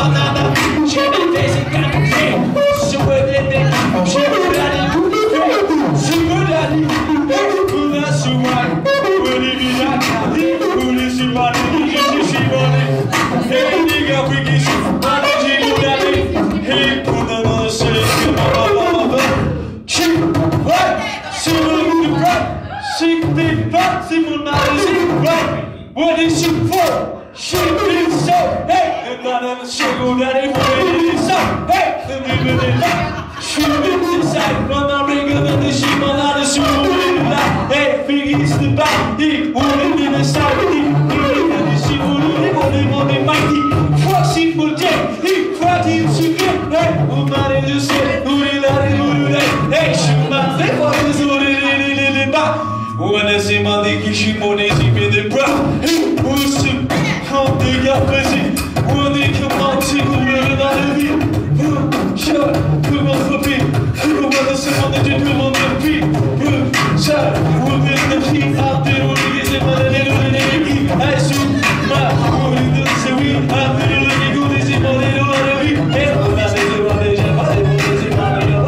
What is she for? She is so, hey, and I never shake that it is so, hey, and even in that, she lives inside, when I ring of the sheep, I'm not a super in that, hey, figures the back, he wouldn't be the side, and she wouldn't be mighty, fussy for day, he cried him to get, hey, who might have just said, who did that, hey, she might think what is who did it back. When I see my leaky, she money, she made the brown. Hey, who's to come to get busy? When they come out, she will learn how to be. Shut up, come on for me. Come on, the someone that you come on the feet. Shut up, we'll get the feet out there. We'll get the money, little lady. I shoot my woman, the sweet. I'm the little lady who is in my little lady. Hey, I'm not the one that you're about to see.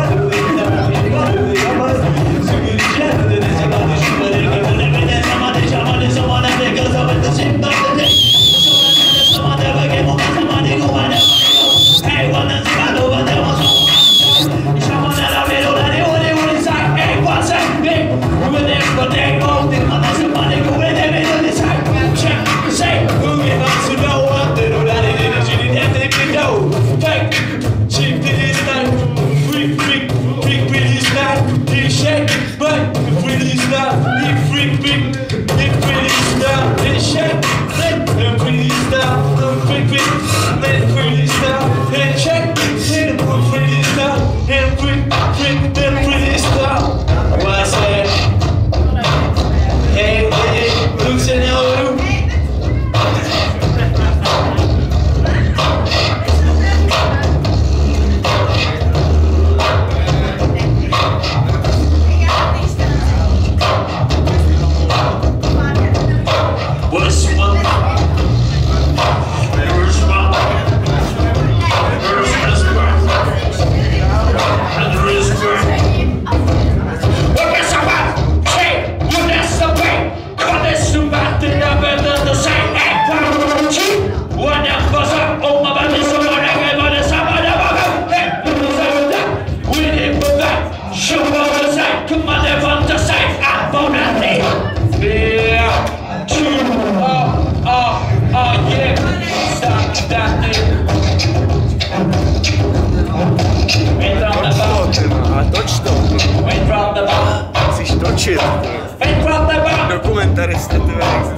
Dokumentarista, ty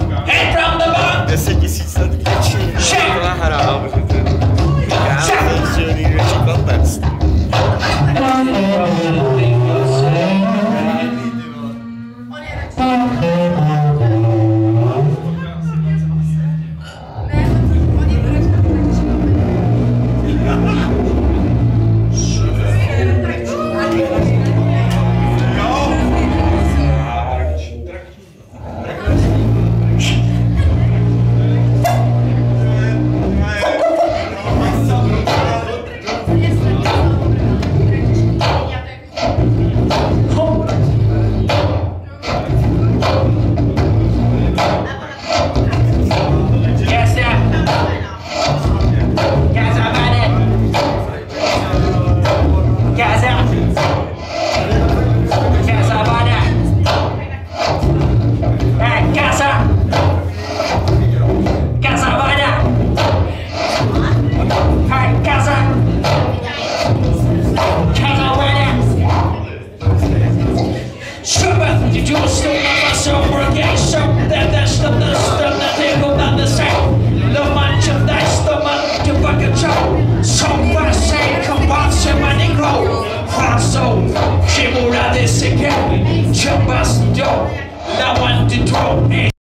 veď. 10 000 let větší, to nahrál, protože ten krásný, že největší kontext. Chegou a desse aqui, chama-se Joe, la one to throw.